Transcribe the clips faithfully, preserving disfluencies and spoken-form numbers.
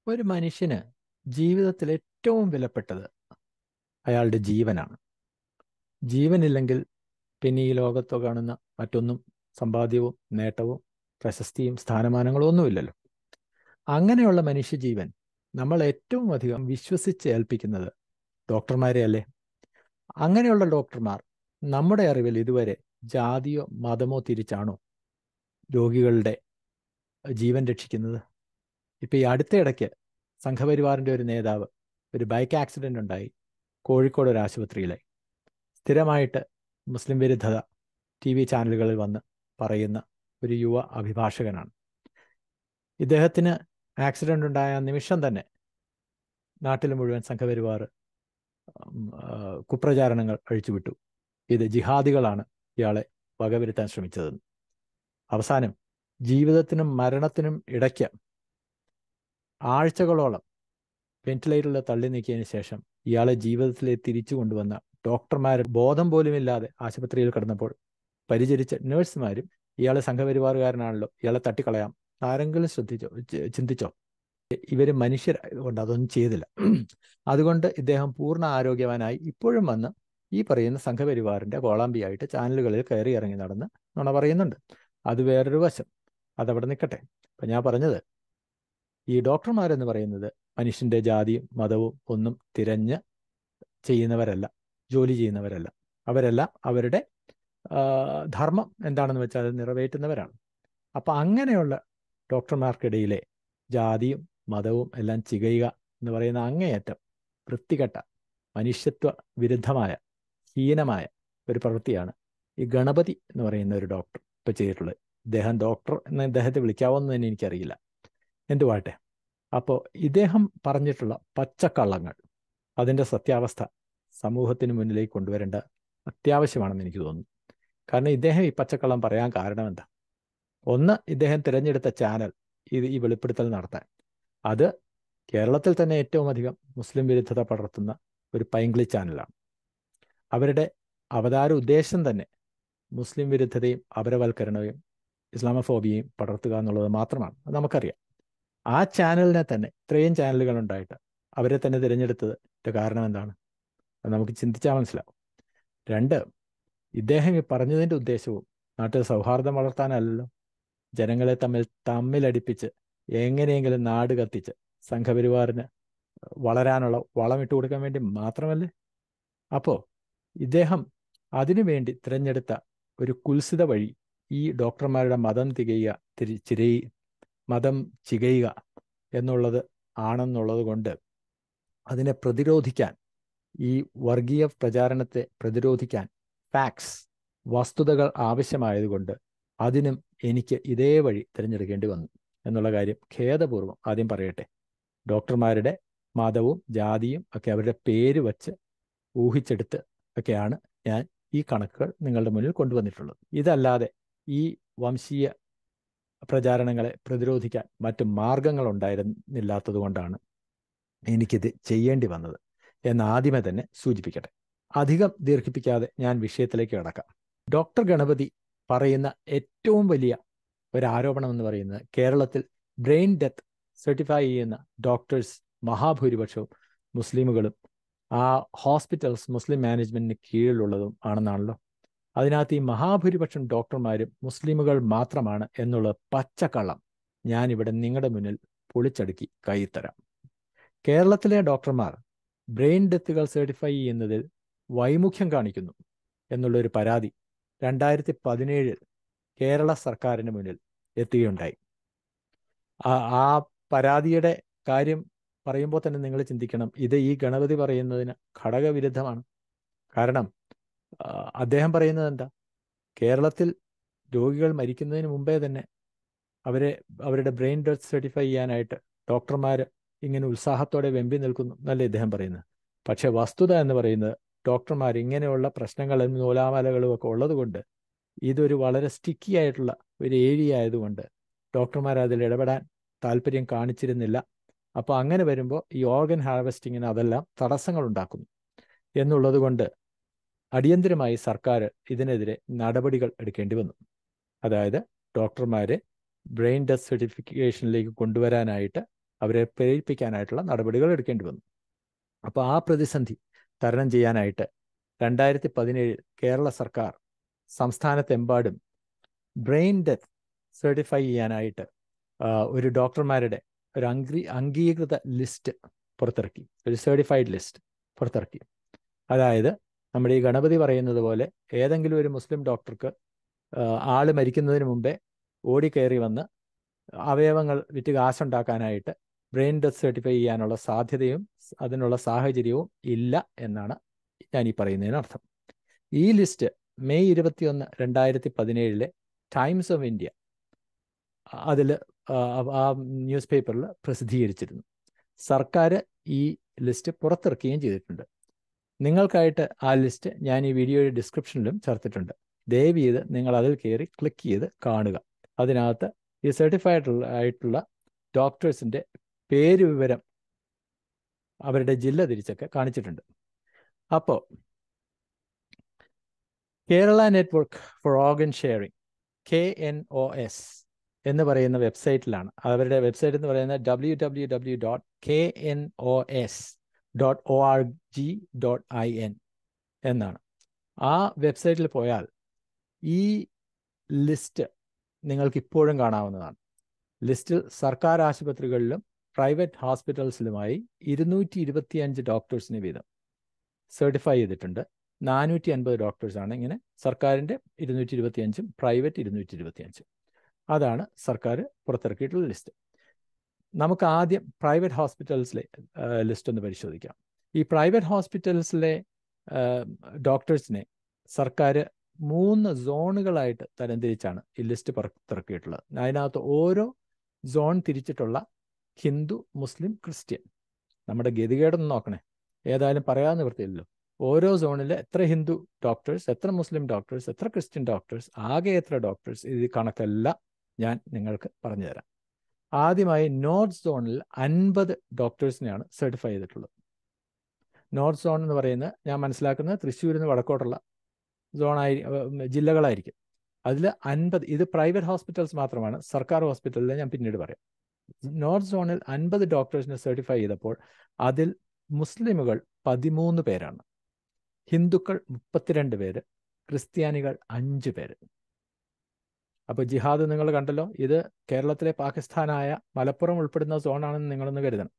ഒരു മനുഷ്യന് ജീവിതത്തിൽ ഏറ്റവും വിലപ്പെട്ടത് അയാളുടെ ജീവനാണ്. ജീവനില്ലെങ്കിൽ പിന്നെ ഈ ലോകത്ത് കാണുന്ന മറ്റൊന്നും സമ്പാദ്യവും നേട്ടവും പ്രശസ്തിയും സ്ഥാനമാനങ്ങളും ഒന്നുമില്ലല്ലോ. അങ്ങനെയുള്ള മനുഷ്യജീവൻ നമ്മൾ ഏറ്റവും അധികം വിശ്വസിച്ച് ഏൽപ്പിക്കുന്നത് ഡോക്ടർമാരെ അല്ലേ? അങ്ങനെയുള്ള ഡോക്ടർമാർ നമ്മുടെ അറിവിൽ ഇതുവരെ ജാതിയോ മതമോ തിരിച്ചാണോ രോഗികളുടെ ജീവൻ രക്ഷിക്കുന്നത്? ഇപ്പം ഈ അടുത്തയിടയ്ക്ക് സംഘപരിവാറിൻ്റെ ഒരു നേതാവ് ഒരു ബൈക്ക് ആക്സിഡൻ്റ് ഉണ്ടായി കോഴിക്കോട് ഒരു ആശുപത്രിയിലായി. സ്ഥിരമായിട്ട് മുസ്ലിം വിരുദ്ധത ടി വി ചാനലുകളിൽ വന്ന് പറയുന്ന ഒരു യുവ അഭിഭാഷകനാണ്. ഇദ്ദേഹത്തിന് ആക്സിഡൻ്റ് ഉണ്ടായ നിമിഷം തന്നെ നാട്ടിൽ മുഴുവൻ സംഘപരിവാർ കുപ്രചാരണങ്ങൾ അഴിച്ചുവിട്ടു. ഇത് ജിഹാദികളാണ് ഇയാളെ വകവരുത്താൻ ശ്രമിച്ചതെന്ന്. അവസാനം ജീവിതത്തിനും മരണത്തിനും ഇടയ്ക്ക് ആഴ്ചകളോളം വെന്റിലേറ്ററിൽ തള്ളി നീക്കിയതിന് ശേഷം ഇയാളെ ജീവിതത്തിലേക്ക് തിരിച്ചു കൊണ്ടുവന്ന ഡോക്ടർമാർ ബോധം പോലുമില്ലാതെ ആശുപത്രിയിൽ കിടന്നപ്പോൾ പരിചരിച്ച നഴ്സുമാരും ഇയാളെ സംഘപരിവാറുകാരനാണല്ലോ, ഇയാളെ തട്ടിക്കളയാം, ആരെങ്കിലും ശ്രദ്ധിച്ചോ, ചിന്തിച്ചോ? ഇവർ മനുഷ്യരായതുകൊണ്ട് അതൊന്നും ചെയ്തില്ല. അതുകൊണ്ട് ഇദ്ദേഹം പൂർണ്ണ ആരോഗ്യവാനായി ഇപ്പോഴും വന്ന് ഈ പറയുന്ന സംഘപരിവാറിൻ്റെ കോളാമ്പിയായിട്ട് ചാനലുകളിൽ കയറി ഇറങ്ങി നടന്ന് നുണ പറയുന്നുണ്ട്. അത് വേറൊരു വശം, അതവിടെ നിൽക്കട്ടെ. അപ്പം ഞാൻ പറഞ്ഞത്, ഈ ഡോക്ടർമാരെന്ന് പറയുന്നത് മനുഷ്യൻ്റെ ജാതിയും മതവും ഒന്നും തിരഞ്ഞ് ചെയ്യുന്നവരല്ല, ജോലി ചെയ്യുന്നവരല്ല. അവരെല്ലാം അവരുടെ ധർമ്മം എന്താണെന്ന് വെച്ചാൽ അത് നിറവേറ്റുന്നവരാണ്. അപ്പം അങ്ങനെയുള്ള ഡോക്ടർമാർക്കിടയിലെ ജാതിയും മതവും എല്ലാം ചികയുക എന്ന് പറയുന്ന അങ്ങേയറ്റം വൃത്തികെട്ട മനുഷ്യത്വ വിരുദ്ധമായ ഹീനമായ ഒരു പ്രവൃത്തിയാണ് ഈ ഗണപതി എന്ന് പറയുന്ന ഒരു ഡോക്ടർ ഇപ്പോൾ ചെയ്തിട്ടുള്ളത്. ഇദ്ദേഹം ഡോക്ടർ എന്ന് ഇദ്ദേഹത്തെ വിളിക്കാവോന്ന് തന്നെ എനിക്കറിയില്ല, എന്തുവാട്ടെ. അപ്പോൾ ഇദ്ദേഹം പറഞ്ഞിട്ടുള്ള പച്ചക്കള്ളങ്ങൾ, അതിൻ്റെ സത്യാവസ്ഥ സമൂഹത്തിന് മുന്നിലേക്ക് കൊണ്ടുവരേണ്ട അത്യാവശ്യമാണെന്ന് എനിക്ക് തോന്നുന്നു. കാരണം ഇദ്ദേഹം ഈ പച്ചക്കള്ളം പറയാൻ കാരണം എന്താ? ഒന്ന്, ഇദ്ദേഹം തിരഞ്ഞെടുത്ത ചാനൽ ഇത് ഈ വെളിപ്പെടുത്തൽ നടത്താൻ, അത് കേരളത്തിൽ തന്നെ ഏറ്റവും അധികം മുസ്ലിം വിരുദ്ധത പടർത്തുന്ന ഒരു പൈങ്കിളി ചാനലാണ്. അവരുടെ അവതാര ഉദ്ദേശം തന്നെ മുസ്ലിം വിരുദ്ധതയും അപരവൽക്കരണവും ഇസ്ലാമോഫോബിയയും പടർത്തുക എന്നുള്ളത് മാത്രമാണ്. അത് നമുക്കറിയാം. ആ ചാനലിനെ തന്നെ ഇത്രയും ചാനലുകൾ ഉണ്ടായിട്ട് അവരെ തന്നെ തിരഞ്ഞെടുത്തത് കാരണം എന്താണ്? അത് നമുക്ക് ചിന്തിച്ചാൽ മനസ്സിലാവും. രണ്ട്, ഇദ്ദേഹം ഈ പറഞ്ഞതിൻ്റെ ഉദ്ദേശവും നാട്ടിൽ സൗഹാർദ്ദം വളർത്താനല്ലല്ലോ, ജനങ്ങളെ തമ്മിൽ തമ്മിലടിപ്പിച്ച് എങ്ങനെയെങ്കിലും നാട് കത്തിച്ച് സംഘപരിവാറിന് വളരാനുള്ള വളമിട്ട് കൊടുക്കാൻ വേണ്ടി മാത്രമല്ലേ? അപ്പോൾ ഇദ്ദേഹം അതിനുവേണ്ടി തിരഞ്ഞെടുത്ത ഒരു കുൽസിത വഴി ഈ ഡോക്ടർമാരുടെ മതം തികയുക തിരി ചിരയി മതം ചികയുക എന്നുള്ളത് ആണെന്നുള്ളത് കൊണ്ട് അതിനെ പ്രതിരോധിക്കാൻ, ഈ വർഗീയ പ്രചാരണത്തെ പ്രതിരോധിക്കാൻ ഫാക്ട്സ്, വസ്തുതകൾ ആവശ്യമായതുകൊണ്ട് അതിനും എനിക്ക് ഇതേ വഴി തിരഞ്ഞെടുക്കേണ്ടി വന്നു എന്നുള്ള കാര്യം ഖേദപൂർവ്വം ആദ്യം പറയട്ടെ. ഡോക്ടർമാരുടെ മതവും ജാതിയും ഒക്കെ അവരുടെ പേര് വച്ച് ഊഹിച്ചെടുത്ത് ഒക്കെയാണ് ഞാൻ ഈ കണക്കുകൾ നിങ്ങളുടെ മുന്നിൽ കൊണ്ടുവന്നിട്ടുള്ളത്. ഇതല്ലാതെ ഈ വംശീയ പ്രചാരണങ്ങളെ പ്രതിരോധിക്കാൻ മറ്റു മാർഗങ്ങൾ ഉണ്ടായിരുന്നില്ലാത്തത് കൊണ്ടാണ് എനിക്കിത് ചെയ്യേണ്ടി വന്നത് എന്ന് ആദ്യമേ തന്നെ സൂചിപ്പിക്കട്ടെ. അധികം ദീർഘിപ്പിക്കാതെ ഞാൻ വിഷയത്തിലേക്ക് കടക്കാം. ഡോക്ടർ ഗണപതി പറയുന്ന ഏറ്റവും വലിയ ഒരു ആരോപണം എന്ന് പറയുന്നത് കേരളത്തിൽ ബ്രെയിൻ ഡെത്ത് സർട്ടിഫൈ ചെയ്യുന്ന ഡോക്ടേഴ്സ് മഹാഭൂരിപക്ഷവും മുസ്ലിമുകളും ആ ഹോസ്പിറ്റൽസ് മുസ്ലിം മാനേജ്മെൻറ്റിന് കീഴിലുള്ളതും ആണെന്നാണല്ലോ. അതിനകത്ത് ഈ മഹാഭൂരിപക്ഷം ഡോക്ടർമാരും മുസ്ലിമുകൾ മാത്രമാണ് എന്നുള്ള പച്ചക്കള്ളം ഞാനിവിടെ നിങ്ങളുടെ മുന്നിൽ പൊളിച്ചടുക്കി കൈത്തരാം. കേരളത്തിലെ ഡോക്ടർമാർ ബ്രെയിൻ ഡെത്തുകൾ സർട്ടിഫൈ ചെയ്യുന്നതിൽ വൈമുഖ്യം കാണിക്കുന്നു എന്നുള്ളൊരു പരാതി രണ്ടായിരത്തി പതിനേഴിൽ കേരള സർക്കാരിന് മുന്നിൽ എത്തുകയുണ്ടായി. ആ പരാതിയുടെ കാര്യം പറയുമ്പോൾ തന്നെ നിങ്ങൾ ചിന്തിക്കണം, ഇത് ഈ ഗണപതി പറയുന്നതിന് ഘടകവിരുദ്ധമാണ്. കാരണം അദ്ദേഹം പറയുന്നത് എന്താ? കേരളത്തിൽ രോഗികൾ മരിക്കുന്നതിന് മുമ്പേ തന്നെ അവരെ അവരുടെ ബ്രെയിൻ ഡെത്ത് സർട്ടിഫൈ ചെയ്യാനായിട്ട് ഡോക്ടർമാർ ഇങ്ങനെ ഉത്സാഹത്തോടെ വെമ്പി നിൽക്കുന്നു എന്നല്ലേ ഇദ്ദേഹം പറയുന്നത്. പക്ഷേ വസ്തുത എന്ന് പറയുന്നത് ഡോക്ടർമാർ ഇങ്ങനെയുള്ള പ്രശ്നങ്ങളും നൂലാമാലകളും ഒക്കെ ഉള്ളതുകൊണ്ട് ഇതൊരു വളരെ സ്റ്റിക്കി ആയിട്ടുള്ള ഒരു ഏരിയ ആയതുകൊണ്ട് ഡോക്ടർമാർ അതിൽ ഇടപെടാൻ താല്പര്യം കാണിച്ചിരുന്നില്ല. അപ്പോൾ അങ്ങനെ വരുമ്പോൾ ഈ ഓർഗൻ ഹാർവെസ്റ്റിങ്ങിന് അതെല്ലാം തടസ്സങ്ങൾ ഉണ്ടാക്കുന്നു എന്നുള്ളത് കൊണ്ട് അടിയന്തരമായി സർക്കാർ ഇതിനെതിരെ നടപടികൾ എടുക്കേണ്ടി വന്നു. അതായത് ഡോക്ടർമാരെ ബ്രെയിൻ ഡെത്ത് സർട്ടിഫിക്കേഷനിലേക്ക് കൊണ്ടുവരാനായിട്ട് അവരെ പ്രേരിപ്പിക്കാനായിട്ടുള്ള നടപടികൾ എടുക്കേണ്ടി വന്നു. അപ്പോൾ ആ പ്രതിസന്ധി തരണം ചെയ്യാനായിട്ട് രണ്ടായിരത്തി പതിനേഴിൽ കേരള സർക്കാർ സംസ്ഥാനത്തെമ്പാടും ബ്രെയിൻ ഡെത്ത് സർട്ടിഫൈ ചെയ്യാനായിട്ട് ഒരു ഡോക്ടർമാരുടെ ഒരു അംഗീ അംഗീകൃത ലിസ്റ്റ് പുറത്തിറക്കി, ഒരു സർട്ടിഫൈഡ് ലിസ്റ്റ് പുറത്തിറക്കി. അതായത് നമ്മുടെ ഈ ഗണപതി പറയുന്നത് പോലെ ഏതെങ്കിലും ഒരു മുസ്ലിം ഡോക്ടർക്ക് ആൾ മരിക്കുന്നതിന് മുമ്പേ ഓടിക്കയറി വന്ന് അവയവങ്ങൾ വിറ്റ് കാശുണ്ടാക്കാനായിട്ട് ബ്രെയിൻ ഡെത്ത് സർട്ടിഫൈ ചെയ്യാനുള്ള സാധ്യതയും അതിനുള്ള സാഹചര്യവും ഇല്ല എന്നാണ് ഞാൻ ഈ പറയുന്നതിനർത്ഥം. ഈ ലിസ്റ്റ് മെയ് ഇരുപത്തിയൊന്ന് രണ്ടായിരത്തി പതിനേഴിലെ ടൈംസ് ഓഫ് ഇന്ത്യ അതിൽ ആ ന്യൂസ് പേപ്പറിൽ പ്രസിദ്ധീകരിച്ചിരുന്നു. സർക്കാർ ഈ ലിസ്റ്റ് പുറത്തിറക്കുകയും ചെയ്തിട്ടുണ്ട്. നിങ്ങൾക്കായിട്ട് ആ ലിസ്റ്റ് ഞാൻ ഈ വീഡിയോയുടെ ഡിസ്ക്രിപ്ഷനിലും ചേർത്തിട്ടുണ്ട്. ദയവ് ചെയ്ത് നിങ്ങൾ അതിൽ കയറി ക്ലിക്ക് ചെയ്ത് കാണുക. അതിനകത്ത് ഈ സർട്ടിഫൈഡ് ആയിട്ടുള്ള ഡോക്ടേഴ്സിൻ്റെ പേര് വിവരം അവരുടെ ജില്ല തിരിച്ചൊക്കെ കാണിച്ചിട്ടുണ്ട്. അപ്പോൾ Kerala network for organ sharing, K N O S എന്ന് പറയുന്ന വെബ്സൈറ്റിലാണ്. അവരുടെ വെബ്സൈറ്റ് എന്ന് പറയുന്നത് W W W dot K N O S dot O R G dot I N എന്നാണ്. ആ വെബ്സൈറ്റിൽ പോയാൽ ഈ ലിസ്റ്റ് നിങ്ങൾക്ക് ഇപ്പോഴും കാണാവുന്നതാണ്. ലിസ്റ്റിൽ സർക്കാർ ആശുപത്രികളിലും പ്രൈവറ്റ് ഹോസ്പിറ്റൽസിലുമായി ഇരുന്നൂറ്റി ഇരുപത്തി അഞ്ച് ഡോക്ടേഴ്സിന് വീതം സർട്ടിഫൈ ചെയ്തിട്ടുണ്ട്. നാനൂറ്റി അൻപത് ഡോക്ടേഴ്സാണ് ഇങ്ങനെ, സർക്കാരിൻ്റെ ഇരുന്നൂറ്റി ഇരുപത്തി അഞ്ചും പ്രൈവറ്റ് ഇരുന്നൂറ്റി ഇരുപത്തി അഞ്ചും. അതാണ് സർക്കാർ പുറത്തിറക്കിയിട്ടുള്ള ലിസ്റ്റ്. നമുക്ക് ആദ്യം പ്രൈവറ്റ് ഹോസ്പിറ്റൽസിലെ ലിസ്റ്റ് ഒന്ന് പരിശോധിക്കാം. ഈ പ്രൈവറ്റ് ഹോസ്പിറ്റൽസിലെ ഡോക്ടേഴ്സിനെ സർക്കാർ മൂന്ന് സോണുകളായിട്ട് തരംതിരിച്ചാണ് ഈ ലിസ്റ്റ് പുറത്തിറക്കിയിട്ടുള്ളത്. അതിനകത്ത് ഓരോ സോൺ തിരിച്ചിട്ടുള്ള ഹിന്ദു, മുസ്ലിം, ക്രിസ്ത്യൻ. നമ്മുടെ ഗതികേടൊന്നും നോക്കണേ, ഏതായാലും പറയാവുന്ന വൃത്തിയില്ലല്ലോ. ഓരോ സോണിൽ എത്ര ഹിന്ദു ഡോക്ടേഴ്സ്, എത്ര മുസ്ലിം ഡോക്ടേഴ്സ്, എത്ര ക്രിസ്ത്യൻ ഡോക്ടേഴ്സ്, ആകെ എത്ര ഡോക്ടേഴ്സ്, ഇത് കണക്കെല്ലാം ഞാൻ നിങ്ങൾക്ക് പറഞ്ഞു തരാം. ആദ്യമായി നോർത്ത് സോണിൽ അൻപത് ഡോക്ടേഴ്സിനെയാണ് സർട്ടിഫൈ ചെയ്തിട്ടുള്ളത്. നോർത്ത് സോൺ എന്ന് പറയുന്നത് ഞാൻ മനസ്സിലാക്കുന്നത് തൃശ്ശൂരിൽ നിന്ന് വടക്കോട്ടുള്ള സോണായി ജില്ലകളായിരിക്കും. അതിൽ അൻപത്, ഇത് പ്രൈവറ്റ് ഹോസ്പിറ്റൽസ് മാത്രമാണ്, സർക്കാർ ഹോസ്പിറ്റലിൽ ഞാൻ പിന്നീട് പറയാം. നോർത്ത് സോണിൽ അൻപത് ഡോക്ടേഴ്സിനെ സർട്ടിഫൈ ചെയ്തപ്പോൾ അതിൽ മുസ്ലിമുകൾ പതിമൂന്ന് പേരാണ്, ഹിന്ദുക്കൾ മുപ്പത്തിരണ്ട് പേര്, ക്രിസ്ത്യാനികൾ അഞ്ച് പേര്. അപ്പോൾ ജിഹാദ് നിങ്ങൾ കണ്ടല്ലോ, ഇത് കേരളത്തിലെ പാകിസ്ഥാനായ മലപ്പുറം ഉൾപ്പെടുന്ന സോണാണെന്ന് നിങ്ങളൊന്ന് കരുതണം.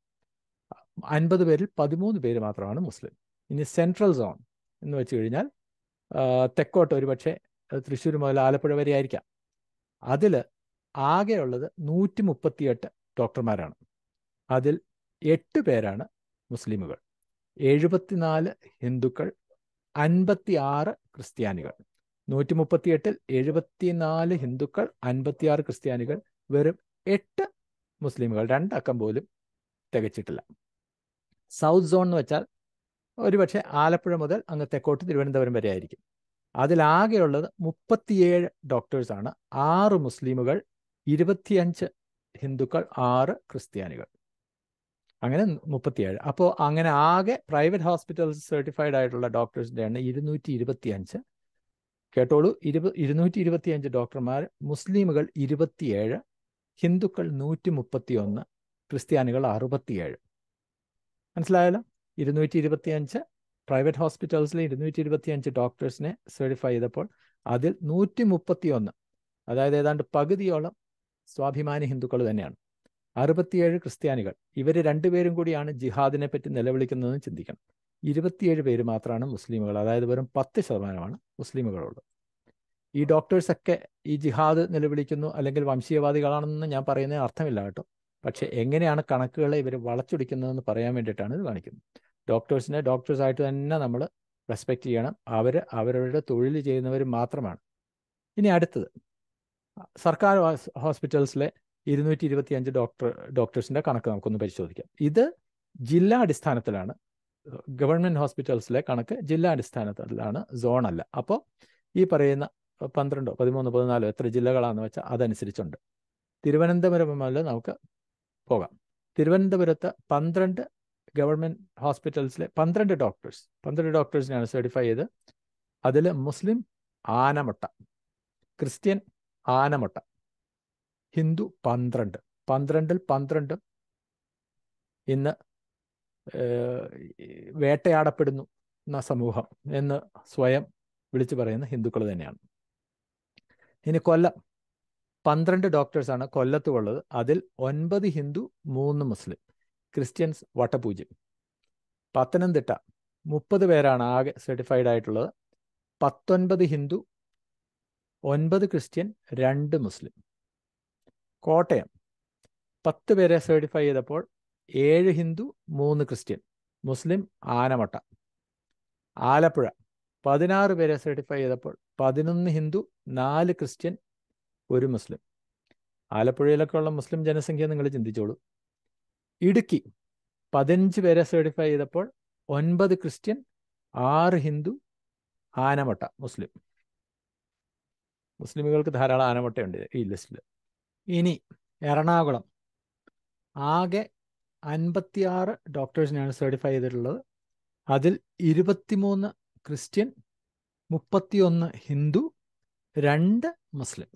അൻപത് പേരിൽ പതിമൂന്ന് പേര് മാത്രമാണ് മുസ്ലിം. ഇനി സെൻട്രൽ സോൺ എന്ന് വെച്ച് കഴിഞ്ഞാൽ തെക്കോട്ട് ഒരു പക്ഷേ തൃശ്ശൂർ മുതൽ ആലപ്പുഴ വരെ ആയിരിക്കാം. അതിൽ ആകെയുള്ളത് നൂറ്റി മുപ്പത്തിയെട്ട് ഡോക്ടർമാരാണ്. അതിൽ എട്ട് പേരാണ് മുസ്ലിമുകൾ, എഴുപത്തിനാല് ഹിന്ദുക്കൾ, അൻപത്തി ആറ് ക്രിസ്ത്യാനികൾ. നൂറ്റി മുപ്പത്തിയെട്ടിൽ എഴുപത്തിനാല് ഹിന്ദുക്കൾ, അൻപത്തിയാറ് ക്രിസ്ത്യാനികൾ, വെറും എട്ട് മുസ്ലിമുകൾ, രണ്ടക്കം പോലും തികച്ചിട്ടില്ല. സൗത്ത് സോൺ എന്ന് വെച്ചാൽ ഒരുപക്ഷെ ആലപ്പുഴ മുതൽ അങ്ങ് തെക്കോട്ട് തിരുവനന്തപുരം വരെ ആയിരിക്കും. അതിലാകെയുള്ളത് മുപ്പത്തിയേഴ് ഡോക്ടേഴ്സാണ്, ആറ് മുസ്ലിമുകൾ, ഇരുപത്തിയഞ്ച് ഹിന്ദുക്കൾ, ആറ് ക്രിസ്ത്യാനികൾ, അങ്ങനെ മുപ്പത്തിയേഴ്. അപ്പോൾ അങ്ങനെ ആകെ പ്രൈവറ്റ് ഹോസ്പിറ്റൽസ് സർട്ടിഫൈഡ് ആയിട്ടുള്ള ഡോക്ടേഴ്സിൻ്റെ എണ്ണം ഇരുന്നൂറ്റി ഇരുപത്തി അഞ്ച്. കേട്ടോളൂ, ഇരുപ ഇരുന്നൂറ്റി ഇരുപത്തി അഞ്ച് ഡോക്ടർമാർ, മുസ്ലിമുകൾ ഇരുപത്തിയേഴ്, ഹിന്ദുക്കൾ നൂറ്റി മുപ്പത്തി ഒന്ന്, ക്രിസ്ത്യാനികൾ അറുപത്തിയേഴ്. മനസ്സിലായല്ലോ? ഇരുന്നൂറ്റി ഇരുപത്തി അഞ്ച് പ്രൈവറ്റ് ഹോസ്പിറ്റൽസിലെ ഇരുന്നൂറ്റി ഇരുപത്തി അഞ്ച് ഡോക്ടേഴ്സിനെ സർട്ടിഫൈ ചെയ്തപ്പോൾ അതിൽ നൂറ്റി മുപ്പത്തി ഒന്ന്, അതായത് ഏതാണ്ട് പകുതിയോളം സ്വാഭിമാനി ഹിന്ദുക്കൾ തന്നെയാണ്. അറുപത്തിയേഴ് ക്രിസ്ത്യാനികൾ. ഇവർ രണ്ടുപേരും കൂടിയാണ് ജിഹാദിനെ പറ്റി നിലവിളിക്കുന്നതെന്ന് ചിന്തിക്കണം. ഇരുപത്തിയേഴ് പേര് മാത്രമാണ് മുസ്ലിമുകൾ, അതായത് വെറും പത്ത് ശതമാനമാണ് മുസ്ലിമുകളുള്ളത്. ഈ ഡോക്ടേഴ്സൊക്കെ ഈ ജിഹാദ് നിലവിളിക്കുന്നു അല്ലെങ്കിൽ വംശീയവാദികളാണെന്ന് ഞാൻ പറയുന്നതിന് അർത്ഥമില്ല കേട്ടോ. പക്ഷേ എങ്ങനെയാണ് കണക്കുകളെ ഇവർ വളച്ചൊടിക്കുന്നതെന്ന് പറയാൻ വേണ്ടിയിട്ടാണ് ഇത് കാണിക്കുന്നത്. ഡോക്ടേഴ്സിനെ ഡോക്ടേഴ്സായിട്ട് തന്നെ നമ്മൾ റെസ്പെക്റ്റ് ചെയ്യണം. അവർ അവരുടെ തൊഴിൽ ചെയ്യുന്നവർ മാത്രമാണ്. ഇനി അടുത്തത് സർക്കാർ ഹോസ്പിറ്റൽസിലെ ഇരുന്നൂറ്റി ഇരുപത്തി അഞ്ച് ഡോക്ടർ ഡോക്ടേഴ്സിൻ്റെ കണക്ക് നമുക്കൊന്ന് പരിശോധിക്കാം. ഇത് ജില്ലാ അടിസ്ഥാനത്തിലാണ്. ഗവൺമെൻറ് ഹോസ്പിറ്റൽസിലെ കണക്ക് ജില്ലാ അടിസ്ഥാനത്തിലാണ്, സോണല്ല. അപ്പോൾ ഈ പറയുന്ന പന്ത്രണ്ടോ പതിമൂന്നോ പതിനാലോ എത്ര ജില്ലകളാണെന്ന് വെച്ചാൽ അതനുസരിച്ചുണ്ട്. തിരുവനന്തപുരം മുതൽ നമുക്ക് പോകാം. തിരുവനന്തപുരത്ത് പന്ത്രണ്ട് ഗവൺമെൻറ് ഹോസ്പിറ്റൽസിലെ പന്ത്രണ്ട് ഡോക്ടേഴ്സ് പന്ത്രണ്ട് ഡോക്ടേഴ്സിനെയാണ് സർട്ടിഫൈ ചെയ്ത്. അതിൽ മുസ്ലിം ആനമുട്ട, ക്രിസ്ത്യൻ ആനമുട്ട, ഹിന്ദു പന്ത്രണ്ട്. പന്ത്രണ്ടിൽ പന്ത്രണ്ടും ഇന്ന് വേട്ടയാടപ്പെടുന്നു എന്ന സമൂഹം എന്ന് സ്വയം വിളിച്ചു പറയുന്ന ഹിന്ദുക്കൾ തന്നെയാണ്. ഇനി കൊല്ലം, പന്ത്രണ്ട് ഡോക്ടേഴ്സാണ് കൊല്ലത്തുള്ളത്. അതിൽ ഒൻപത് ഹിന്ദു, മൂന്ന് മുസ്ലിം, ക്രിസ്ത്യൻസ് വട്ടപൂജ്യം. പത്തനംതിട്ട മുപ്പത് പേരാണ് ആകെ സർട്ടിഫൈഡ് ആയിട്ടുള്ളത്. പത്തൊൻപത് ഹിന്ദു, ഒൻപത് ക്രിസ്ത്യൻ, രണ്ട് മുസ്ലിം. കോട്ടയം പത്ത് പേരെ സർട്ടിഫൈ ചെയ്തപ്പോൾ ഏഴ് ഹിന്ദു, മൂന്ന് ക്രിസ്ത്യൻ, മുസ്ലിം ആനമട്ട. ആലപ്പുഴ പതിനാറ് പേരെ സർട്ടിഫൈ ചെയ്തപ്പോൾ പതിനൊന്ന് ഹിന്ദു, നാല് ക്രിസ്ത്യൻ, ഒരു മുസ്ലിം. ആലപ്പുഴയിലൊക്കെ ഉള്ള മുസ്ലിം ജനസംഖ്യ നിങ്ങൾ ചിന്തിച്ചോളൂ. ഇടുക്കി പതിനഞ്ച് പേരെ സർട്ടിഫൈ ചെയ്തപ്പോൾ ഒൻപത് ക്രിസ്ത്യൻ, ആറ് ഹിന്ദു, ആനമട്ട മുസ്ലിം. മുസ്ലിമുകൾക്ക് ധാരാളം ആനമട്ടയുണ്ട് ഈ ലിസ്റ്റിൽ. ഇനി എറണാകുളം ആകെ അൻപത്തിയാറ് ഡോക്ടേഴ്സിനാണ് സർട്ടിഫൈ ചെയ്തിട്ടുള്ളത്. അതിൽ ഇരുപത്തിമൂന്ന് ക്രിസ്ത്യൻ, മുപ്പത്തിയൊന്ന് ഹിന്ദു, രണ്ട് മുസ്ലിം.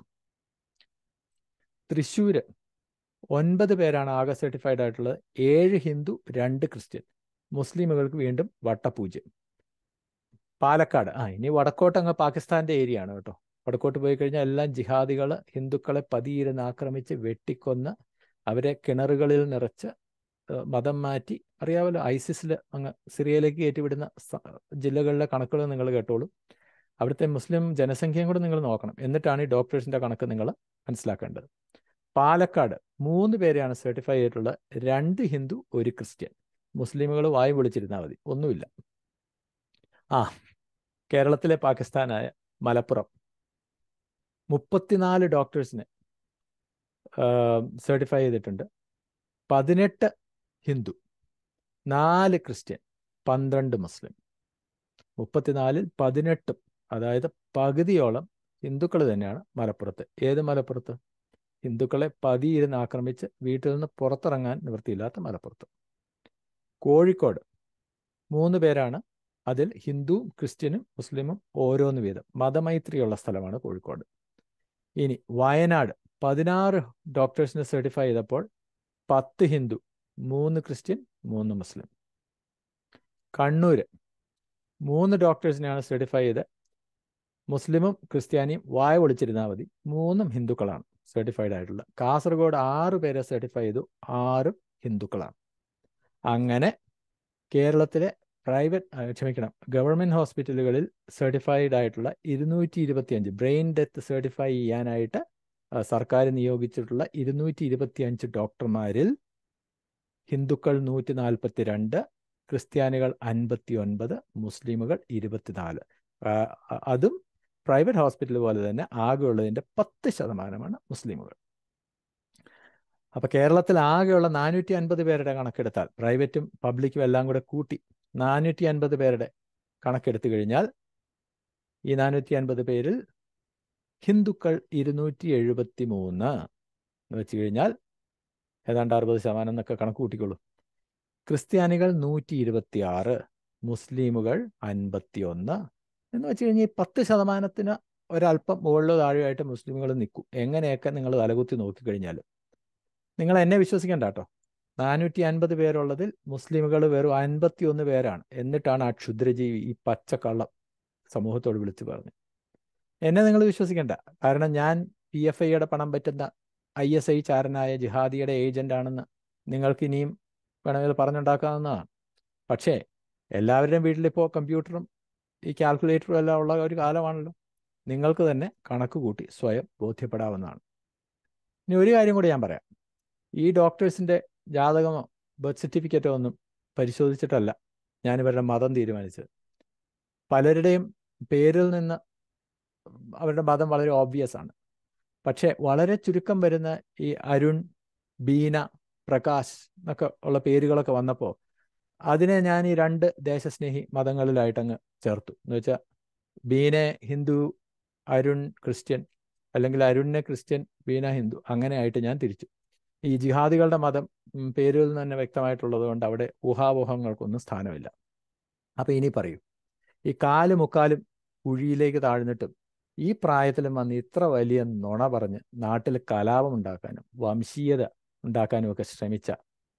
തൃശ്ശൂർ ഒൻപത് പേരാണ് ആകെ സർട്ടിഫൈഡ് ആയിട്ടുള്ളത്. ഏഴ് ഹിന്ദു, രണ്ട് ക്രിസ്ത്യൻ, മുസ്ലിമുകൾക്ക് വീണ്ടും വട്ടപൂജ്യം. പാലക്കാട്, ആ ഇനി വടക്കോട്ട് അങ്ങ് പാകിസ്ഥാൻ്റെ ഏരിയ ആണ് കേട്ടോ. വടക്കോട്ട് പോയി കഴിഞ്ഞാൽ എല്ലാം ജിഹാദികൾ ഹിന്ദുക്കളെ പതിയിരുന്ന് ആക്രമിച്ച് വെട്ടിക്കൊന്ന് അവരെ കിണറുകളിൽ നിറച്ച് മതം മാറ്റി, അറിയാമല്ലോ ഐസിസിൽ അങ്ങ് സിറിയയിലേക്ക് കയറ്റിവിടുന്ന ജില്ലകളിലെ കണക്കുകൾ നിങ്ങൾ കേട്ടോളൂ. അവിടുത്തെ മുസ്ലിം ജനസംഖ്യയും കൂടെ നിങ്ങൾ നോക്കണം, എന്നിട്ടാണ് ഈ ഡോക്ടേഴ്സിൻ്റെ കണക്ക് നിങ്ങൾ മനസ്സിലാക്കേണ്ടത്. പാലക്കാട് മൂന്ന് പേരെയാണ് സർട്ടിഫൈ ചെയ്തിട്ടുള്ളത്. രണ്ട് ഹിന്ദു, ഒരു ക്രിസ്ത്യൻ. മുസ്ലിമുകൾ വായു വിളിച്ചിരുന്നാൽ മതി, ഒന്നുമില്ല. ആ കേരളത്തിലെ പാകിസ്ഥാനായ മലപ്പുറം മുപ്പത്തിനാല് ഡോക്ടേഴ്സിനെ സർട്ടിഫൈ ചെയ്തിട്ടുണ്ട്. പതിനെട്ട് ഹിന്ദു, നാല് ക്രിസ്ത്യൻ, പന്ത്രണ്ട് മുസ്ലിം. മുപ്പത്തിനാലിൽ പതിനെട്ടും, അതായത് പകുതിയോളം ഹിന്ദുക്കൾ തന്നെയാണ് മലപ്പുറത്ത്. ഏത് മലപ്പുറത്ത്? ഹിന്ദുക്കളെ പതിയിരുന്ന് ആക്രമിച്ച് വീട്ടിൽ നിന്ന് പുറത്തിറങ്ങാൻ നിവൃത്തിയില്ലാത്ത മലപ്പുറത്ത്. കോഴിക്കോട് മൂന്ന് പേരാണ്. അതിൽ ഹിന്ദുവും ക്രിസ്ത്യനും മുസ്ലിമും ഓരോന്ന് വീതം. മതമൈത്രിയുള്ള സ്ഥലമാണ് കോഴിക്കോട്. ഇനി വയനാട് പതിനാറ് ഡോക്ടേഴ്സിനെ സർട്ടിഫൈ ചെയ്തപ്പോൾ പത്ത് ഹിന്ദു, മൂന്ന് ക്രിസ്ത്യൻ, മൂന്ന് മുസ്ലിം. കണ്ണൂർ മൂന്ന് ഡോക്ടേഴ്സിനെയാണ് സർട്ടിഫൈ ചെയ്ത്. മുസ്ലിമും ക്രിസ്ത്യാനിയും വായ ഒളിച്ചിരുന്നാൽ മതി, മൂന്നും ഹിന്ദുക്കളാണ് സർട്ടിഫൈഡ് ആയിട്ടുള്ളത്. കാസർഗോഡ് ആറ് പേരെ സർട്ടിഫൈ ചെയ്തു, ആറും ഹിന്ദുക്കളാണ്. അങ്ങനെ കേരളത്തിലെ പ്രൈവറ്റ് ക്ഷമിക്കണം ഗവൺമെൻറ് ഹോസ്പിറ്റലുകളിൽ സർട്ടിഫൈഡ് ആയിട്ടുള്ള ഇരുന്നൂറ്റി ഇരുപത്തിയഞ്ച് ബ്രെയിൻ ഡെത്ത് സർട്ടിഫൈ ചെയ്യാനായിട്ട് സർക്കാർ നിയോഗിച്ചിട്ടുള്ള ഇരുന്നൂറ്റി ഇരുപത്തി അഞ്ച് ഡോക്ടർമാരിൽ ഹിന്ദുക്കൾ നൂറ്റി നാൽപ്പത്തി രണ്ട്, ക്രിസ്ത്യാനികൾ അൻപത്തി ഒൻപത്, മുസ്ലിമുകൾ ഇരുപത്തിനാല്. അതും പ്രൈവറ്റ് ഹോസ്പിറ്റൽ പോലെ തന്നെ ആകെയുള്ളതിൻ്റെ പത്ത് ശതമാനമാണ് മുസ്ലിമുകൾ. അപ്പോൾ കേരളത്തിൽ ആകെയുള്ള നാനൂറ്റി അൻപത് പേരുടെ കണക്കെടുത്താൽ, പ്രൈവറ്റും പബ്ലിക്കും എല്ലാം കൂടെ കൂട്ടി നാനൂറ്റി അൻപത് പേരുടെ കണക്കെടുത്തു കഴിഞ്ഞാൽ ഈ നാനൂറ്റി അൻപത് പേരിൽ ഹിന്ദുക്കൾ ഇരുന്നൂറ്റി എഴുപത്തി മൂന്ന് എന്ന് വെച്ച് കഴിഞ്ഞാൽ ഏതാണ്ട് അറുപത് ശതമാനം എന്നൊക്കെ കണക്ക് കൂട്ടിക്കോളൂ. ക്രിസ്ത്യാനികൾ നൂറ്റി ഇരുപത്തി ആറ്, മുസ്ലിമുകൾ അൻപത്തി ഒന്ന് എന്ന് വെച്ച് കഴിഞ്ഞാൽ ഈ പത്ത് ശതമാനത്തിന് ഒരല്പം മുകളിലോ താഴെയായിട്ട് മുസ്ലിമുകൾ നിൽക്കും. എങ്ങനെയൊക്കെ നിങ്ങൾ തലകുത്തി നോക്കിക്കഴിഞ്ഞാൽ നിങ്ങൾ എന്നെ വിശ്വസിക്കേണ്ട കേട്ടോ. നാനൂറ്റി അൻപത് പേരുള്ളതിൽ മുസ്ലിമുകൾ വെറും അൻപത്തി ഒന്ന് പേരാണ്. എന്നിട്ടാണ് ആ ക്ഷുദ്രജീവി ഈ പച്ചക്കള്ളം സമൂഹത്തോട് വിളിച്ചു പറഞ്ഞു. എന്നെ നിങ്ങൾ വിശ്വസിക്കേണ്ട, കാരണം ഞാൻ പി എഫ് ഐയുടെ പണം പറ്റുന്ന ഐ എസ് ഐ ചാരനായ ജിഹാദിയുടെ ഏജൻ്റ് ആണെന്ന് നിങ്ങൾക്ക് ഇനിയും വേണമെങ്കിൽ പറഞ്ഞുണ്ടാക്കാവുന്നതാണ്. പക്ഷേ എല്ലാവരുടെയും വീട്ടിലിപ്പോൾ കമ്പ്യൂട്ടറും ഈ കാൽക്കുലേറ്ററും എല്ലാം ഉള്ള ഒരു കാലമാണല്ലോ. നിങ്ങൾക്ക് തന്നെ കണക്ക് കൂട്ടി സ്വയം ബോധ്യപ്പെടാവുന്നതാണ്. ഇനി ഒരു കാര്യം കൂടി ഞാൻ പറയാം. ഈ ഡോക്ടേഴ്സിൻ്റെ ജാതകമോ ബർത്ത് സർട്ടിഫിക്കറ്റോ ഒന്നും പരിശോധിച്ചിട്ടല്ല ഞാനിവരുടെ മതം തീരുമാനിച്ചത്. പലരുടെയും പേരിൽ നിന്ന് അവരുടെ മതം വളരെ ഓബ്വിയസ് ആണ്. പക്ഷേ വളരെ ചുരുക്കം വരുന്ന ഈ അരുൺ, ബീന, പ്രകാശ് എന്നൊക്കെ ഉള്ള പേരുകളൊക്കെ വന്നപ്പോൾ അതിനെ ഞാൻ ഈ രണ്ട് ദേശസ്നേഹി മതങ്ങളിലായിട്ടങ്ങ് ചേർത്തു. എന്ന് വെച്ചാൽ ബീനെ ഹിന്ദു, അരുൺ ക്രിസ്ത്യൻ, അല്ലെങ്കിൽ അരുണിനെ ക്രിസ്ത്യൻ, ബീന ഹിന്ദു, അങ്ങനെ ആയിട്ട് ഞാൻ തിരിച്ചു. ഈ ജിഹാദികളുടെ മതം പേരിൽ നിന്ന് തന്നെ വ്യക്തമായിട്ടുള്ളത് കൊണ്ട് അവിടെ ഊഹാപോഹങ്ങൾക്കൊന്നും സ്ഥാനമില്ല. അപ്പോൾ ഇനി പറയൂ, ഈ കാലും മുക്കാലും കുഴിയിലേക്ക് താഴ്ന്നിട്ടും ഈ പ്രായത്തിലും വന്ന് ഇത്ര വലിയ നുണ പറഞ്ഞ് നാട്ടിൽ കലാപം ഉണ്ടാക്കാനും വംശീയത ഉണ്ടാക്കാനും ഒക്കെ ശ്രമിച്ച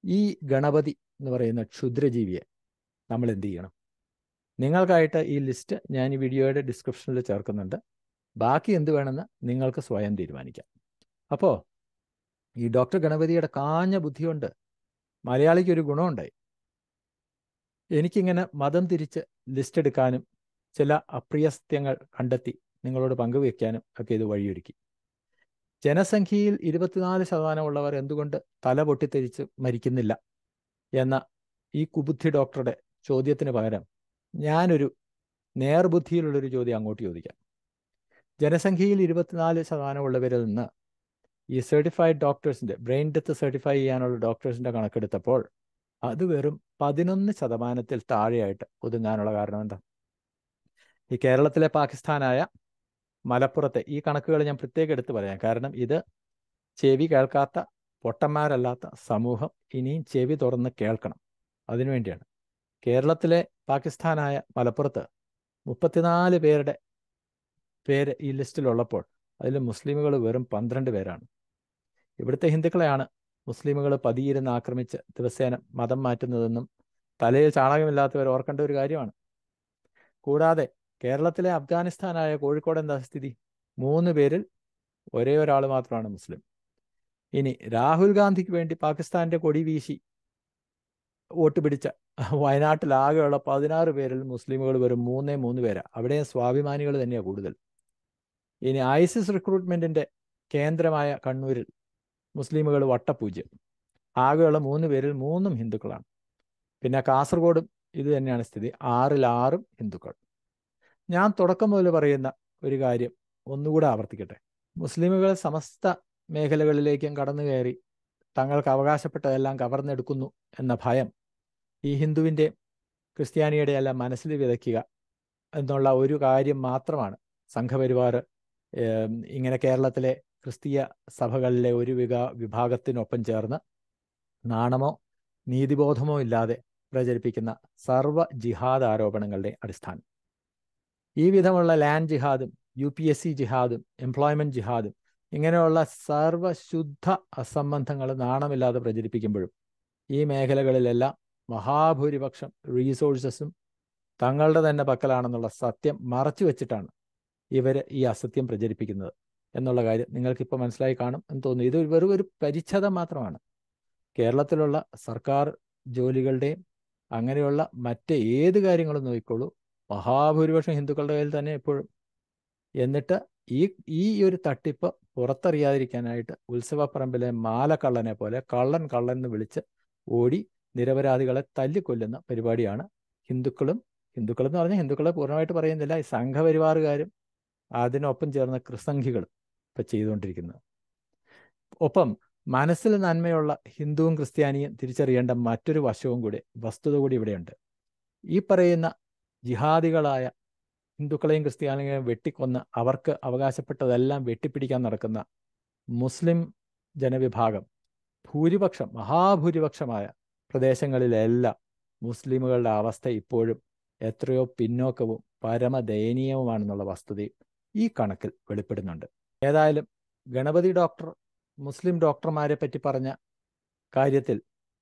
ഈ ഗണപതി എന്ന് പറയുന്ന ക്ഷുദ്രജീവിയെ നമ്മൾ എന്ത് ചെയ്യണം? നിങ്ങൾക്കായിട്ട് ഈ ലിസ്റ്റ് ഞാൻ ഈ വീഡിയോയുടെ ഡിസ്ക്രിപ്ഷനിൽ ചേർക്കുന്നുണ്ട്. ബാക്കി എന്ത് വേണമെന്ന് നിങ്ങൾക്ക് സ്വയം തീരുമാനിക്കാം. അപ്പോൾ ഈ ഡോക്ടർ ഗണപതിയുടെ കാഞ്ഞ ബുദ്ധി കൊണ്ട് മലയാളിക്ക് ഒരു ഗുണമുണ്ടായി. എനിക്കിങ്ങനെ മതം തിരിച്ച് ലിസ്റ്റ് എടുക്കാനും ചില അപ്രിയസത്യങ്ങൾ കണ്ടെത്തി നിങ്ങളോട് പങ്കുവയ്ക്കാനും ഒക്കെ ഇത് വഴിയൊരുക്കി. ജനസംഖ്യയിൽ ഇരുപത്തിനാല് ശതമാനമുള്ളവർ എന്തുകൊണ്ട് തല പൊട്ടിത്തെറിച്ച് മരിക്കുന്നില്ല എന്ന ഈ കുബുദ്ധി ഡോക്ടറുടെ ചോദ്യത്തിന് പകരം ഞാനൊരു നേർബുദ്ധിയിലുള്ളൊരു ചോദ്യം അങ്ങോട്ട് ചോദിക്കാം. ജനസംഖ്യയിൽ ഇരുപത്തിനാല് ശതമാനമുള്ളവരിൽ നിന്ന് ഈ സർട്ടിഫൈഡ് ഡോക്ടേഴ്സിൻ്റെ ബ്രെയിൻ ഡെത്ത് സർട്ടിഫൈ ചെയ്യാനുള്ള ഡോക്ടേഴ്സിൻ്റെ കണക്കെടുത്തപ്പോൾ അത് വെറും പതിനൊന്ന് ശതമാനത്തിൽ താഴെയായിട്ട് ഒതുങ്ങാനുള്ള കാരണം എന്താ? ഈ കേരളത്തിലെ പാകിസ്ഥാനായ മലപ്പുറത്തെ ഈ കണക്കുകൾ ഞാൻ പ്രത്യേകം എടുത്ത് പറയാം. കാരണം ഇത് ചെവി കേൾക്കാത്ത പൊട്ടന്മാരല്ലാത്ത സമൂഹം ഇനിയും ചെവി തുറന്ന് കേൾക്കണം. അതിനുവേണ്ടിയാണ്. കേരളത്തിലെ പാകിസ്ഥാനായ മലപ്പുറത്ത് മുപ്പത്തിനാല് പേരുടെ പേര് ഈ ലിസ്റ്റിലുള്ളപ്പോൾ അതിൽ മുസ്ലിമുകൾ വെറും പന്ത്രണ്ട് പേരാണ്. ഇവിടുത്തെ ഹിന്ദുക്കളെയാണ് മുസ്ലിമുകൾ പതിയിരുന്ന് ആക്രമിച്ച് ദിവസേന മതം മാറ്റുന്നതെന്നും തലയിൽ ചാണകമില്ലാത്തവർ ഓർക്കേണ്ട ഒരു കാര്യമാണ്. കൂടാതെ കേരളത്തിലെ അഫ്ഗാനിസ്ഥാനായ കോഴിക്കോട് എന്താ സ്ഥിതി? മൂന്ന് പേരിൽ ഒരേ ഒരാൾ മാത്രമാണ് മുസ്ലിം. ഇനി രാഹുൽ ഗാന്ധിക്ക് വേണ്ടി പാകിസ്ഥാന്റെ കൊടി വീശി വോട്ട് പിടിച്ച വയനാട്ടിലാകെയുള്ള പതിനാറ് പേരിൽ മുസ്ലിമുകൾ വെറും മൂന്നേ മൂന്ന് പേരാണ്. അവിടെയും സ്വാഭിമാനികൾ തന്നെയാണ് കൂടുതൽ. ഇനി ഐസിസ് റിക്രൂട്ട്മെന്റിന്റെ കേന്ദ്രമായ കണ്ണൂരിൽ മുസ്ലിമുകൾ വട്ടപൂജ്യം. ആകെയുള്ള മൂന്ന് പേരിൽ മൂന്നും ഹിന്ദുക്കളാണ്. പിന്നെ കാസർഗോഡും ഇത് തന്നെയാണ് സ്ഥിതി. ആറിൽ ആറും ഹിന്ദുക്കൾ. ഞാൻ തുടക്കം മുതൽ പറയുന്ന ഒരു കാര്യം ഒന്നുകൂടെ ആവർത്തിക്കട്ടെ. മുസ്ലിമുകൾ സമസ്ത മേഖലകളിലേക്കും കടന്നു കയറി തങ്ങൾക്ക് അവകാശപ്പെട്ടതെല്ലാം കവർന്നെടുക്കുന്നു എന്ന ഭയം ഈ ഹിന്ദുവിൻ്റെ ക്രിസ്ത്യാനിയുടെ എല്ലാം മനസ്സിൽ വിതയ്ക്കുക എന്നുള്ള ഒരു കാര്യം മാത്രമാണ് സംഘപരിവാർ ഇങ്ങനെ കേരളത്തിലെ ക്രിസ്തീയ സഭകളിലെ ഒരു വിഭാ വിഭാഗത്തിനൊപ്പം ചേർന്ന് നാണമോ നീതിബോധമോ ഇല്ലാതെ പ്രചരിപ്പിക്കുന്ന സർവ്വ ജിഹാദ് ആരോപണങ്ങളുടെ അടിസ്ഥാനം. ഈ വിധമുള്ള ലാൻഡ് ജിഹാദും യു പി എസ് സി ജിഹാദും എംപ്ലോയ്മെൻറ്റ് ജിഹാദും ഇങ്ങനെയുള്ള സർവ്വശുദ്ധ അസംബന്ധങ്ങൾ നാണമില്ലാതെ പ്രചരിപ്പിക്കുമ്പോഴും ഈ മേഖലകളിലെല്ലാം മഹാഭൂരിപക്ഷം റീസോഴ്സസും തങ്ങളുടെ തന്നെ പക്കലാണെന്നുള്ള സത്യം മറച്ചു വെച്ചിട്ടാണ് ഇവർ ഈ അസത്യം പ്രചരിപ്പിക്കുന്നത് എന്നുള്ള കാര്യം നിങ്ങൾക്കിപ്പോൾ മനസ്സിലായി കാണും എന്ന് തോന്നുന്നു. ഇത് വെറും ഒരു പരിച്ഛേദം മാത്രമാണ്. കേരളത്തിലുള്ള സർക്കാർ ജോലികളുടെയും അങ്ങനെയുള്ള മറ്റ് ഏത് കാര്യങ്ങളും നോക്കിക്കോളൂ, മഹാഭൂരിപക്ഷം ഹിന്ദുക്കളുടെ കയ്യിൽ തന്നെ എപ്പോഴും. എന്നിട്ട് ഈ ഈ ഒരു തട്ടിപ്പ് പുറത്തറിയാതിരിക്കാനായിട്ട് ഉത്സവപ്പറമ്പിലെ മാലക്കള്ളനെ പോലെ കള്ളൻ കള്ളൻ എന്ന് വിളിച്ച് ഓടി നിരപരാധികളെ തല്ലിക്കൊല്ലുന്ന പരിപാടിയാണ് ഹിന്ദുക്കളും ഹിന്ദുക്കൾ എന്ന് പറഞ്ഞാൽ ഹിന്ദുക്കളെ പൂർണ്ണമായിട്ട് പറയുന്നില്ല, ഈ സംഘപരിവാറുകാരും അതിനൊപ്പം ചേർന്ന ക്രിസംഖികളും ഇപ്പം ചെയ്തുകൊണ്ടിരിക്കുന്നത്. ഒപ്പം മനസ്സിൽ നന്മയുള്ള ഹിന്ദുവും ക്രിസ്ത്യാനിയും തിരിച്ചറിയേണ്ട മറ്റൊരു വശവും കൂടി വസ്തുത കൂടി ഇവിടെയുണ്ട്. ഈ പറയുന്ന ജിഹാദികളായ ഹിന്ദുക്കളെയും ക്രിസ്ത്യാനികളെയും വെട്ടിക്കൊന്ന് അവർക്ക് അവകാശപ്പെട്ടതെല്ലാം വെട്ടിപ്പിടിക്കാൻ നടക്കുന്ന മുസ്ലിം ജനവിഭാഗം ഭൂരിപക്ഷം മഹാഭൂരിപക്ഷമായ പ്രദേശങ്ങളിലെല്ലാം മുസ്ലിമുകളുടെ അവസ്ഥ ഇപ്പോഴും എത്രയോ പിന്നോക്കവും പരമദയനീയവുമാണെന്നുള്ള വസ്തുതയും ഈ കണക്കിൽ വെളിപ്പെടുന്നുണ്ട്. ഏതായാലും ഗണപതി ഡോക്ടർ മുസ്ലിം ഡോക്ടർമാരെ പറ്റി പറഞ്ഞ കാര്യത്തിൽ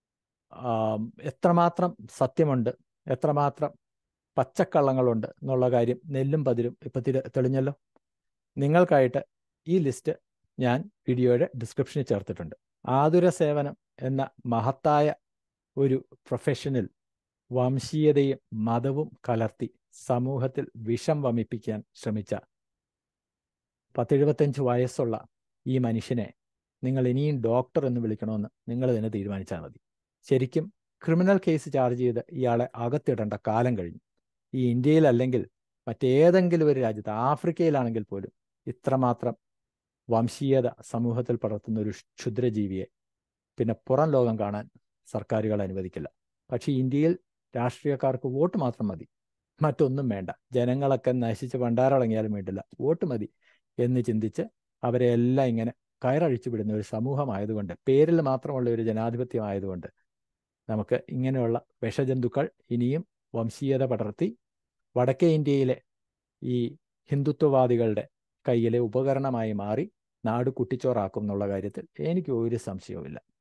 എത്രമാത്രം സത്യമുണ്ട്, എത്രമാത്രം പച്ചക്കള്ളങ്ങളുണ്ട് എന്നുള്ള കാര്യം നെല്ലും പതിരും ഇപ്പം തിരി തെളിഞ്ഞല്ലോ. നിങ്ങൾക്കായിട്ട് ഈ ലിസ്റ്റ് ഞാൻ വീഡിയോയുടെ ഡിസ്ക്രിപ്ഷനിൽ ചേർത്തിട്ടുണ്ട്. ആതുര സേവനം എന്ന മഹത്തായ ഒരു പ്രൊഫഷനിൽ വംശീയതയും മതവും കലർത്തി സമൂഹത്തിൽ വിഷം വമിപ്പിക്കാൻ ശ്രമിച്ച പത്തെഴുപത്തഞ്ച് വയസ്സുള്ള ഈ മനുഷ്യനെ നിങ്ങൾ ഇനിയും ഡോക്ടർ എന്ന് വിളിക്കണമെന്ന് നിങ്ങൾ തന്നെ തീരുമാനിച്ചാൽ മതി. ശരിക്കും ക്രിമിനൽ കേസ് ചാർജ് ചെയ്ത് ഇയാളെ അകത്തിടേണ്ട കാലം കഴിഞ്ഞു. ഈ ഇന്ത്യയിലല്ലെങ്കിൽ മറ്റേതെങ്കിലും ഒരു രാജ്യത്ത്, ആഫ്രിക്കയിലാണെങ്കിൽ പോലും ഇത്രമാത്രം വംശീയത സമൂഹത്തിൽ പടർത്തുന്ന ഒരു ക്ഷുദ്രജീവിയെ പിന്നെ പുറം ലോകം കാണാൻ സർക്കാരുകൾ അനുവദിക്കില്ല. പക്ഷേ ഇന്ത്യയിൽ രാഷ്ട്രീയക്കാർക്ക് വോട്ട് മാത്രം മതി, മറ്റൊന്നും വേണ്ട. ജനങ്ങളൊക്കെ നശിച്ച് പണ്ടാരടങ്ങിയാലും വേണ്ടില്ല, വോട്ട് മതി എന്ന് ചിന്തിച്ച് അവരെ എല്ലാം ഇങ്ങനെ കയറഴിച്ചു വിടുന്ന ഒരു സമൂഹമായതുകൊണ്ട്, പേരിൽ മാത്രമുള്ള ഒരു ജനാധിപത്യമായതുകൊണ്ട് നമുക്ക് ഇങ്ങനെയുള്ള വിഷജന്തുക്കൾ ഇനിയും വംശീയത പടർത്തി വടക്കേ ഇന്ത്യയിലെ ഈ ഹിന്ദുത്വവാദികളുടെ കയ്യിലെ ഉപകരണമായി മാറി നാട് കുട്ടിച്ചോറാക്കും എന്നുള്ള കാര്യത്തിൽ എനിക്ക് ഒരു സംശയവുമില്ല.